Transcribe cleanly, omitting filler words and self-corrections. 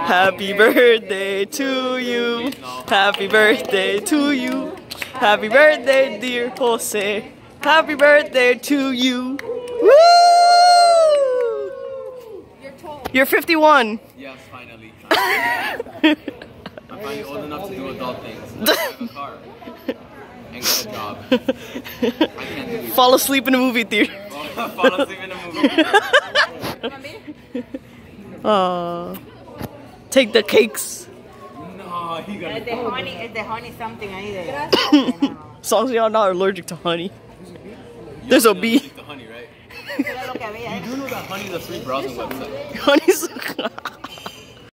Happy birthday to you. Happy birthday to you. Happy birthday, dear Jose. Happy birthday to you. Woo! You're 51. Yes, finally. I'm finally old enough to do adult things. Like have a car and get a job. I can't do it. Fall asleep in a movie theater. Fall asleep in a movie. Take the cakes. No, he got It's the honey something ahí de. As long as y'all not allergic to honey. There's a bee. to honey, right? You do know that honey is a free browsing website. Honey's